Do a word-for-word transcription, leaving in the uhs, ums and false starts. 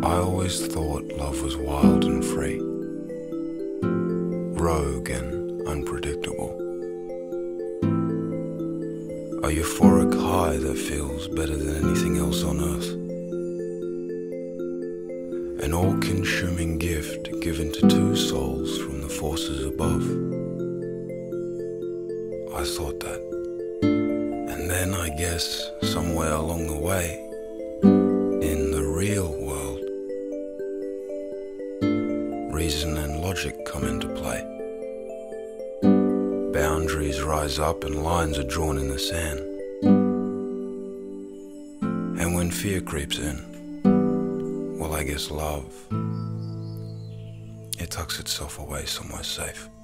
I always thought love was wild and free, rogue and unpredictable. A euphoric high that feels better than anything else on earth. An all-consuming gift given to two souls from the forces above. I thought that. And then I guess somewhere along the way, in the real world, reason and logic come into play. Boundaries rise up and lines are drawn in the sand. And when fear creeps in, well, I guess love, it tucks itself away somewhere safe.